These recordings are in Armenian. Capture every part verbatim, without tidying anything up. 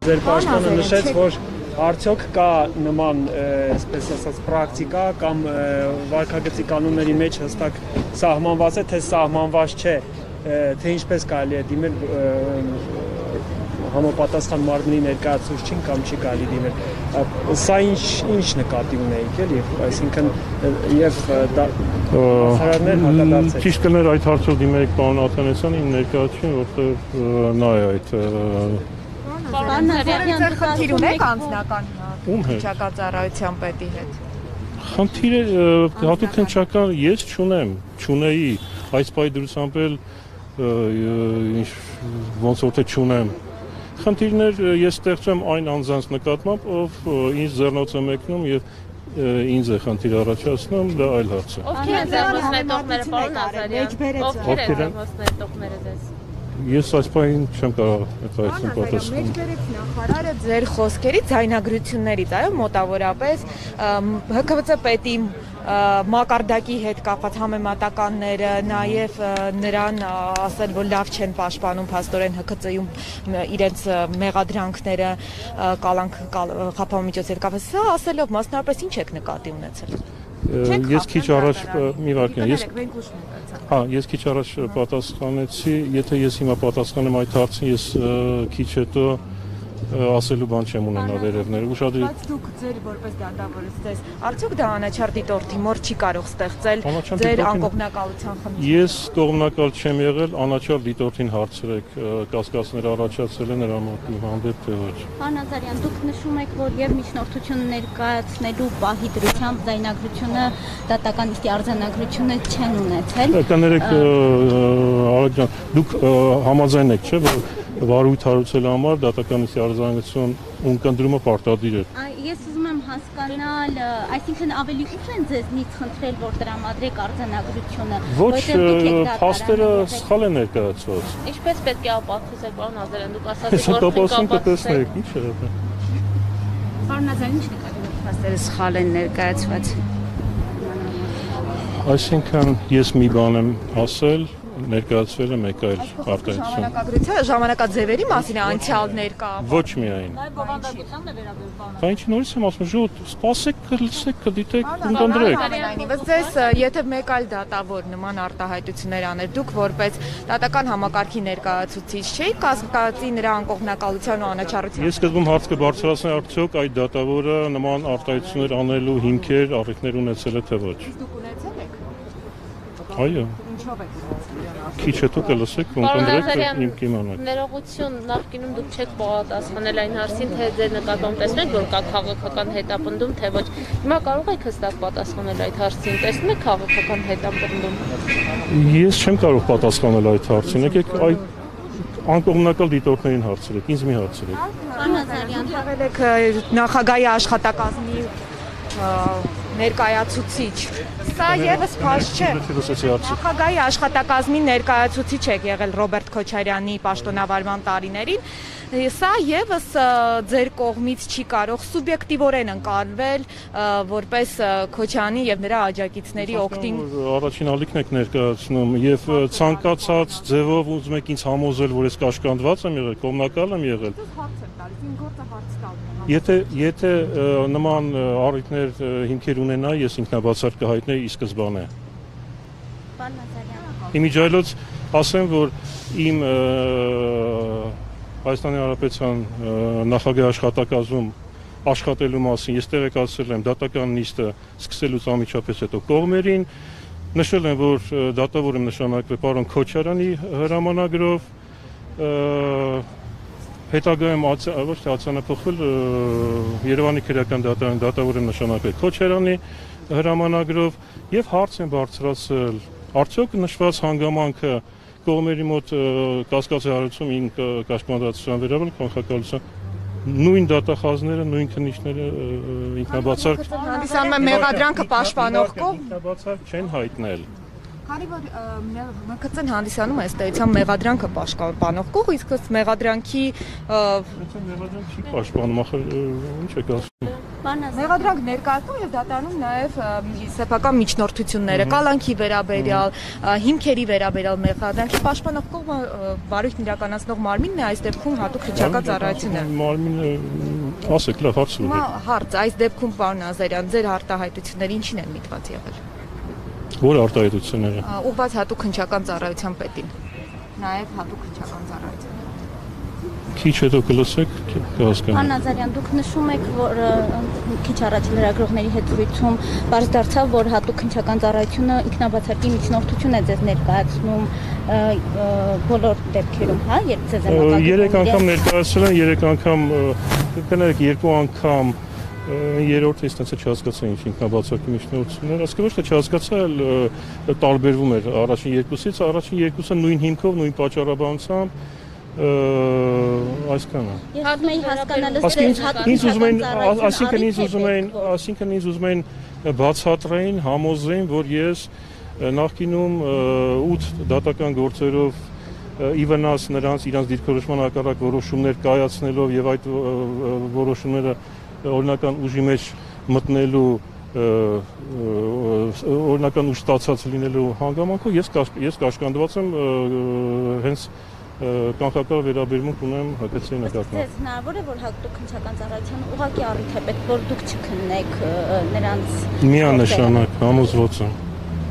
ձեր պաշտոնը նշեց, որ արդյոք կա նման, այսպես ասած, պրակտիկա կամ վարքագծի կանոնների մեջ հստակ սահմանված է, թե սահմանված չէ, թե ինչպես կարելի է դիմել համապատասխան մարմնի ներկայացուցչին կամ չի կարելի դիմել։ Սա ինչ ինչ նկատի ունեիք, էլի, այսինքն եւ հասարակներ հակադարձել։ Ճիշտ կներ այդ հարցով դիմեք պարոն Աթանեսյանին, իմ ներկայացուցիչին, որտեղ նա է այդ Պարոն Աթանեսյան, ձեր խնդիր ունեք անձնական քննչական ծառայության պետի հետ։ Խնդիրը հատուկ քննչական ես չունեմ, չունեի, այս պայդրությամբ էլ ոնց որ թե չունեմ։ Խնդիրներ ես ստեղծում այն անձանց նկատմամբ, ով ինձ ձեռնոց է մեկնում եւ ինձ է խնդիր առաջացնում, դա այլ հարց է։ Ովքեր են ձեռնոց նետողները, պարոն Ազարյան։ Ովքեր են ձեռնոց նետողները ձեզ։ Ես այս պահին չեմ կարող այդպես պատասխանել։ Մեջբերեք նախարարը ձեր խոսքերից, ձայնագրություններից, այո, մոտավորապես Հ K V C պետի մակարդակի հետ կապված համեմատականները, նաև նրան ասել, որ լավ չեն պաշտպանում փաստորեն Հ K C C-ում իրենց մեղադրանքները կալանք խափամիջոցի հետ կապված, սա ասելով մասնավորապես ինչ եք նկատի ունեցել։ Ես քիչ առաջ մի վարքյան, ես հա, ես քիչ առաջ պատասխանեցի, եթե ես հիմա պատասխանեմ այդ հարցին, ես քիչ հետո ասելու բան չեմ ունենա վերևներ։ Ուշադրի։ Բայց դուք ձեր որպես դատավորից դες, արդյոք դա անաչառ դիտորդի մոր չի կարող ստեղծել ձեր անկողմնակալության խնդիր։ Ես կողմնակալ չեմ եղել, անաչառ դիտորդին հարցրեք, կասկածներ առաջացել են նրա հանդեպ թե ոչ։ Պարոն Ազարյան, դուք նշում եք, որ եւ միջնորդություն ներկայացնելու պահի դրությամբ ձայնագրությունը դատական իստի արձանագրությունը չեն ունեցել։ Կներեք, Արադ ջան, դուք համաձայն եք, չէ՞, որ վարույթ հարուցելու համար դատական իստի արձանագրություն ունկնդրումը պարտադիր է։ Ես ուզում եմ հասկանալ, այսինքն ավելի ուշ են ձեզնից խնդրել, որ տրամադրեք արձանագրությունը։ Ոչ, փաստերը սխալ են ներկայացված։ Ինչպես պետք է ապացուցեք, պարոն Ազարյան, դուք ասացիք, որ պետք է տեսնեք, ինչ է դա։ Պարոն Ազարյան, ինչ նկատի ունեք, փաստերը սխալ են ներկայացված։ Այսինքն ես մի բան եմ ասել, ներկայացվել է մեկ այլ արտահայտություն։ Ժամանակագրությունը ժամանակաձևերի մասին է անցյալ ներկա։ Ոչ միայն։ Նաև բովանդակությանն է վերաբերում, պարոն։ Բա ինչ նորից եմ ասում, ժողովուրդ, սպասեք, կլսեք, կդիտեք, կընտրեք։ Այնուհետև ձեզ, եթե մեկ այլ դատավոր նման արտահայտություններ աներ, դուք որպես դատական համակարգի ներկայացուցիչ չէիք կասկածի նրա անկողմնակալության ու անաչառության։ Ես սկզբում հարց կբարձրացնեի, արդյոք այդ դատավորը նման արտահայտություններ անելու հիմքեր, առիթներ ունեցել է թե ոչ։ Դուք ունեցել եք։ Այո։ Ինչով եք ունեցել։ Քիչ հետո կլսեք, կընտրեք իմ կիմանաք։ Ներողություն, նախկինում դուք չեք պատասխանել այն հարցին, թե ձեր նկատմամբ տեսնեք, որ կա քաղաքական հետապնդում, թե ոչ։ Հիմա կարող եք հստակ պատասխանել այդ հարցին, տեսնում եք քաղաքական հետապնդում։ Ես չեմ կարող պատասխանել այդ հարցին, եկեք այդ անկողմնակալ դիտորդներին հարցրեք, ինձ մի հարցրեք։ Պարոն Ազարյան, եղել եք նախագահի աշխատակազմի ներկայացուցիչ։ Սա եւս փաստ չէ։ Նախագահի աշխատակազմի ներկայացուցիչ եք եղել Ռոբերտ Քոչարյանի պաշտոնավարման տարիներին։ Սա եւս ձեր կողմից չի կարող սուբյեկտիվորեն ընկալվել որպես Քոչարյանի եւ նրա աջակիցների օգտին։ Առաջին ալիքն եք ներկայացնում եւ ցանկացած ձևով ուզում եք ինձ համոզել, որ ես կաշկանդված եմ եղել, կողմնակալ եմ եղել։ Եթե եթե նման առիթներ հիմքեր ունենա, ես ինքնաբացարձակ կհայտնեի ի սկզբանե։ Պարոն Ազարյան։ Իմիջայլոց ասեմ, որ իմ Հայաստանի Հանրապետության նախագահի աշխատակազմում աշխատելու մասին ես տեղեկացրել եմ դատական նիստը սկսելուց անմիջապես հետո կողմերին, նշել եմ, որ դատավոր եմ նշանակվել պարոն Քոչարյանի հրամանագրով, հետագայում ոչ թե արձանափոխվել Երևանի քրեական դատարան դատավոր եմ նշանակվել Քոչարյանի հրամանագրով եւ հարց եմ բարձրացրել, արդյոք նշված հանգամանքը կողմերի մոտ կասկածի հարուցում ին կաշկանդվածության վերաբերյալ կանխակալության նույն դատախազները, նույն քննիչները ինքնաբացարկ հանդիսանում է մեղադրանքը պաշտպանող կողմ, ինքնաբացարկ չեն հայտնել։ Քանի որ Մ K C-ն հանդիսանում է ըստ էության մեղադրանքը պաշտպանող կողմ, իսկ ըստ մեղադրանքի մեղադրանք չի պաշտպանում, ախր ինչ եք ասում։ Մեղադրանք ներկայացնում եւ դատարանում նաեւ սեփական միջնորդությունները, կալանքի վերաբերյալ, հիմքերի վերաբերյալ մեղադրանքի պաշտպանող կողմը վարույթն իրականացնող մարմինն է, այս դեպքում հատուկ քննչական ծառայությունը։ Մարմինը ասեք, լավ հարց ունի։ Հարց, այս դեպքում պարոն Ազարյան, ձեր արտահայտությունները ինչին են միտված եղել։ Որ արտահայտությունները։ Ուղղված հատուկ քննչական ծառայության պետին։ Նաեւ հատուկ քննչական ծառայության։ Քիչ հետո կլսեք, կհասկանաք։ Պարոն Ազարյան, դուք նշում եք, որ քիչ առաջ լրագրողների հետ զրույցում բարձ դարձավ, որ հատուկ քննչական ծառայությունը ինքնաբացարկի միջնորդություն է ձեզ ներկայացնում բոլոր դեպքերում, հա, երբ ձեզ են մակագրվում։ Երեք անգամ ներկայացրել են, երեք անգամ կներեք երկու անգամ երրորդ ինստանսը չհասկացա ինչ ինքնաբացարկի միջնորդություններ, ասկա ոչ թե չհասկացա, այլ տարբերվում էր առաջին երկուսից, առաջին երկուսը նույն հիմքով, նույն պատճառաբանությամբ այսքանը։ Ես մեի հասկանալը ինձ ուզում են, այսինքն ինձ ուզում են, այսինքն ինձ ուզում են բացատրեին, համոզեին, որ ես նախկինում ութ դատական գործերով ի վնաս նրանց իրանց դիրքորոշման հակառակ որոշումներ կայացնելով եւ այդ որոշումները օրինական ուժի մեջ մտնելու օրինական ուժ ստացած լինելու հանգամանքով ես ես կաշկանդված եմ հենց կանխական վերաբերմունք ունեմ ՀԿՑ-ի նկատմամբ։ Ձեզ հնարավոր է որ հատուկ քննչական ծառայության ուղղակի առիթ է պետք որ դուք չքննեք նրանց միանշանակ համոզված եմ։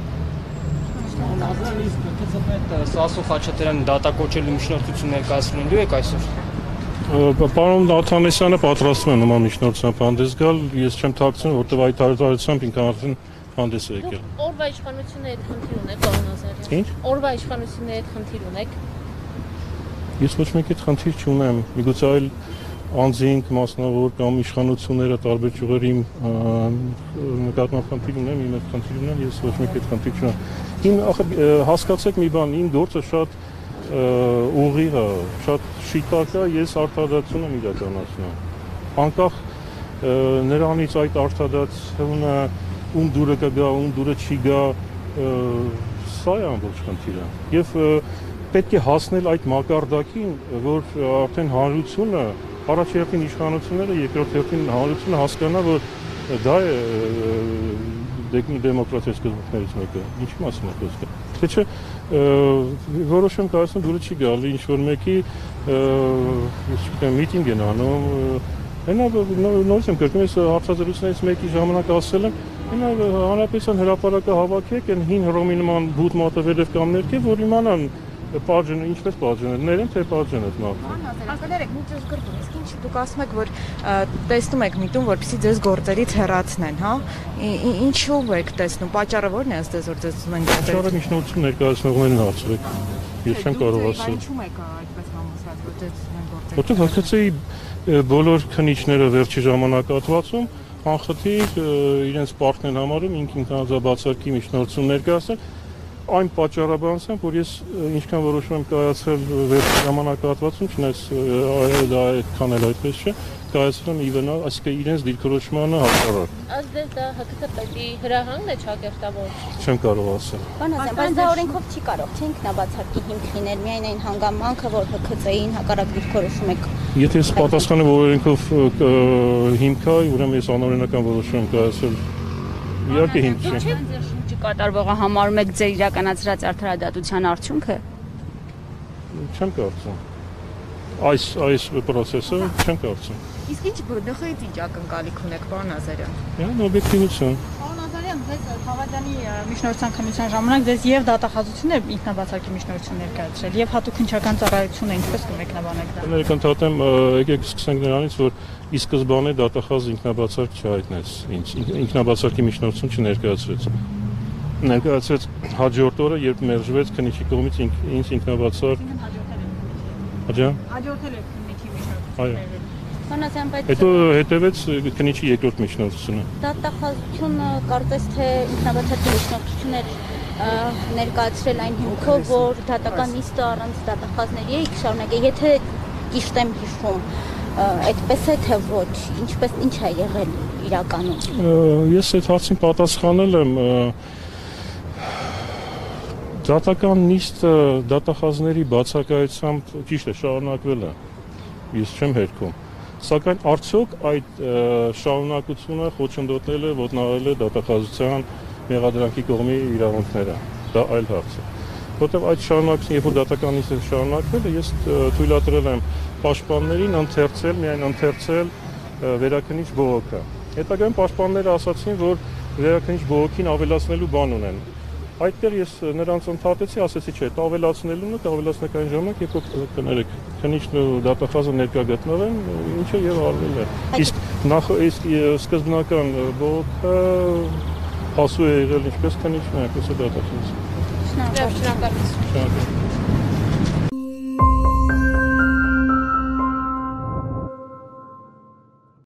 Սասո Խաչատրյան դատակոչելու միջնորդություն ներկայացնելու եք այսօր։ Պարոն Աթանեսյանը պատրաստվում է նման միջնորդությամբ հանդես գալ, ես չեմ թաքցնում, որտեղ այդ հարցարությամբ ինքն արդեն հանդես է եկել։ Օրվա իշխանությունը այդ խնդիր ունեք, պարոն Ազարյան։ Ինչ։ Օրվա իշխանությունը այդ խնդիր ունեք։ Ես ոչ մեկ այդ խնդիր չունեմ, միգուցե այլ անձինք, մասնավոր կամ իշխանությունները տարբեր ճյուղերի նկատմամբ խնդիր ունեմ, իմ այդ խնդիր ունեմ, ես ոչ մեկ այդ խնդիր չունեմ։ Իմ հասկացեք մի բան, իմ գործը շատ ուղիղ է, շատ շիտակ է, ես արտադրություն եմ իրականացնում։ Անկախ նրանից այդ արտադրությունը ում դուրը կգա, ում դուրը չի գա, սա է ամբողջ խնդիրը։ Եվ պետք է հասնել այդ մակարդակին, որ արդեն հանրությունը, առաջերտին իշխանությունները, երկրորդ հերթին հանրությունը հասկանա, որ դա է դեմոկրատիայի սկզբունքներից մեկը։ Ինչի մասին է խոսքը։ Թե չէ որոշում կայացնում դուրը չի գալի, ինչ որ մեկի ես չգիտեմ միտինգ են անում, հենա նորից եմ կրկնում, ես հարցազրույցներից մեկի ժամանակ ասել եմ, հենա հանրապետության հրապարակը հավաքեք, այն հին Հռոմի նման բութ մատը վերև կամ ներքև, որ իմանան Պարժենը, ինչպես պարժենը, թե պարժենը մաղթում։ Հասկաներեք, մի ձեզ գրում, իսկ ինչ դուք ասում եք, որ տեսնում եք միտում, որպեսզի ձեզ գործերից հեռացնեն, հա։ Ինչու եք տեսնում, պատճառը ո՞րն է ըստ ձեզ, որ ձեզ ուզում են գործերից։ Պատճառը միջնորդություն ներկայացնողներին հարցրեք։ Ես չեմ կարող ասել։ Ինչու եք այդպես համոզված, որ ձեզ ուզում են գործերից։ Որտեղ ՀԿՑ-ի բոլոր քննիչները վերջի ժամանակահատվածում անխտիր իրենց պարտքն են համարում ինքնաբացարկի միջնորդություն ներկայացնել այն պատճառաբանությամբ, որ ես ինչքան որոշում եմ կայացրել վերջի ժամանակահատվածում, չնայած դա այդքան էլ այդպես չէ, կայացրել եմ ի վնաս, այսինքն իրենց դիրքորոշմանը հակառակ։ Ասես դա ՀԿՑ պետի հրահանգն է ճակերտավոր։ Չեմ կարող ասել։ Պարոն Ազարյան, բայց դա օրենքով չի կարող, չէ՞ ինքնաբացարկի հիմք լինել, միայն այն հանգամանքը, որ ՀԿՑ-ին հակառակ դիրքորոշում եք։ Եթե ես պատասխանեմ, որ օրենքով հիմք կա, ուրեմն ես անօրինական որոշում եմ կայացրել։ Իհարկե հիմք չէ։ Կատարվողը համարում եք ձեր իրականացրած արդարադատության արդյունքը։ Չեմ կարծում։ Այս այս process-ը չեմ կարծում։ Իսկ ինչ ԲԴԽ-ից ինչ ակնկալիք ունեք, պարոն Ազարյան։ Յան օբյեկտիվություն։ Պարոն Ազարյան, ձեզ Խավատյանի միջնորդության քննության ժամանակ ձեզ եւ դատախազությունը ինքնաբացարկի միջնորդություն ներկայացրել եւ հատուկ քննչական ծառայությունը ինչպես կմեկնաբանեք դա։ Ներք ընդհատեմ, եկեք սկսենք նրանից, որ ի սկզբանե դատախազ ինքնաբացարկ չհայտնեց, ինքնաբացարկի միջնորդություն չներկայացրեց։ Ներկայացրեց հաջորդ օրը, երբ մերժվեց քննիչի կողմից ինձ ինքնաբացարկ։ Աջա։ Հաջորդել եք քննիչի միջնորդությունը։ Այո։ Պարոն Ազարյան, բայց Հետո հետևեց քննիչի երկրորդ միջնորդությունը։ դատախազությունը կարծես թե ինքնաբացարկի միջնորդություն էր ներկայացրել այն հիմքով, որ դատական նիստը առանց դատախազների է շարունակել, եթե ճիշտ եմ հիշում, այդպես է թե ոչ, ինչպես ինչ է եղել իրականում։ Ես այդ հարցին պատասխանել եմ դատական նիստը դատախազների բացակայությամբ ճիշտ է շարունակվել է։ Ես չեմ հերքում։ Սակայն արդյոք այդ շարունակությունը խոչընդոտել է, ոտնահարել է դատախազության մեղադրանքի կողմի իրավունքները։ Դա այլ հարց է։ Որտեղ այդ շարունակությունը, երբ որ դատական նիստը շարունակվել է, ես թույլատրել եմ պաշտպաններին ընթերցել, միայն ընթերցել վերաքննիչ բողոքը։ Հետագայում պաշտպանները ասացին, որ վերաքննիչ բողոքին ավելացնելու բան ունեն։ Այդտեղ ես նրանց ընդհատեցի, ասեցի, չէ, դա ավելացնելուն է, դա ավելացնեք այն ժամանակ, երբ որ կներեք, քննիչն ու դատախազը ներկա գտնվեն, ինչը եւ արվել է։ Իսկ նախ իսկ սկզբնական բողոքը հասու է եղել ինչպես քննիչն, այնպես էլ դատախազը։ Շնորհակալ։ Շնորհակալ։